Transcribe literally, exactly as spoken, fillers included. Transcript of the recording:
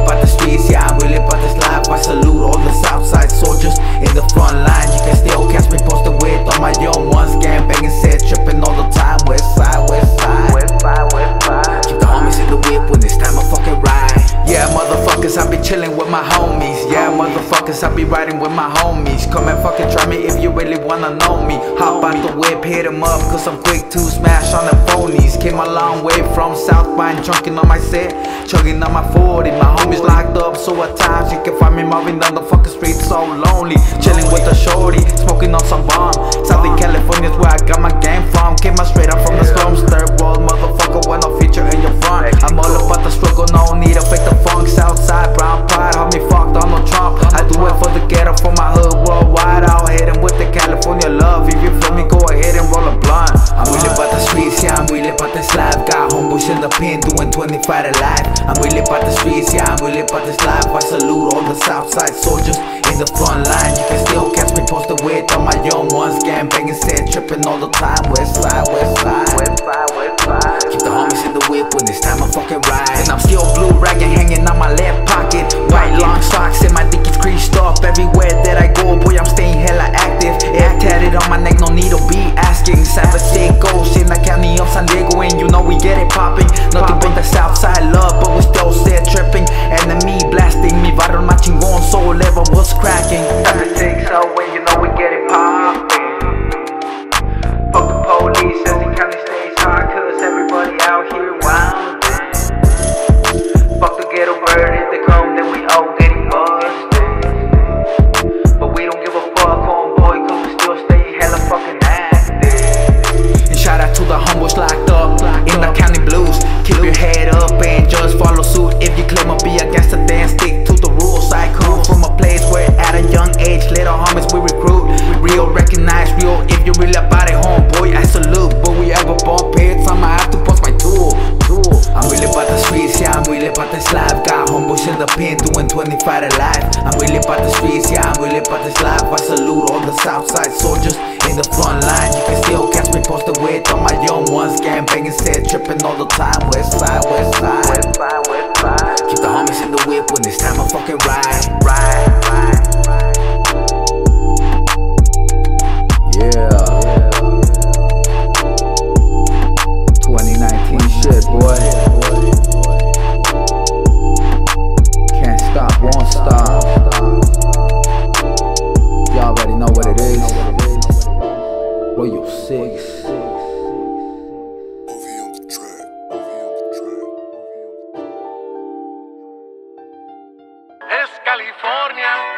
about the streets, yeah, I'm really about this life. I salute all the Southside soldiers in the front line. You can still catch me posted with all my young ones, gang banging, set tripping all the time. West side, west side, west side, west side. Keep the homies in the whip when it's time I fucking ride. Yeah, motherfuckers, I be chilling with my homies. Yeah, motherfuckers, I be riding with my homies. Come and fucking try me if you really wanna know me. Hop out the whip, hit 'em up, cause I'm quick to smash on the phonies. Came a long way from South Pine, drunken on my set, chugging on my forty. My homies locked up, so at times you can find me moving down the fucking street so lonely. Chilling with a shorty, smoking on some bomb. Southern California's where I got my game from. Came out straight up from the slums, third world motherfucker when I feature in your front. I'm all about the struggle, no need to fake the funk. Southside, brown pride, homie fuck Donald Trump. I do it for the ghetto, for my hood worldwide. I'll hit him with the California love. If you feel me, go ahead and roll a blunt. I'm really about the streets, yeah, I'm really about this life. Got homeboys in the pen doing twenty-five to life. I'm really about the streets, yeah, I'm really about this life. I salute all the Southside soldiers in the front line. You can still catch me posted with all my young ones, gang banging, set tripping all the time. West side, west side, west side, west side. Keep the homies in the whip when it's time I fucking ride. And I'm still blue ragging, hanging out my left pocket. White long socks and my dick is creased up. Everywhere that I go, boy, I'm staying hella active. Air tatted on my neck, no need to be asking. Cyber sick ghost in the county of San Diego, and you know we get it popping. Nothing but the Southside love, but we still set tripping. Enemy blasting me, viral my chingon, soul level was cracking. Cyber sick, so when you know we get it popping. Fuck the police as the county stays hot, cause everybody out here wildin'. Fuck the ghetto bird, if they come then we all getting busted. But we don't give a fuck, homeboy, cause we still stay hella fucking active. And shout out to the homeboys locked up in the county blues. Keep your head up and just follow suit. If you claim to be a gangster, then stick to the rules. I come from a place where at a young age, little homies we recruit. Real, recognize real, if you really about it, homeboy, I salute. But we ever bump heads, I'ma have to post my tool. I'm really about the streets, yeah, I'm really about this life. Got homeboys in the pen doing twenty-five to life. I'm really about the streets, yeah, I'm really about this life. I salute all the Southside soldiers in the front line. You can still catch me posted with all my young ones, gang banging, set tripping all the time. West side, west side, west side, west side. Keep the homies in the whip when it's time I fucking ride, ride, ride, ride. Yeah, twenty nineteen shit, boy. Can't stop, won't stop. Y'all already know what it is. Royal Six. Es California.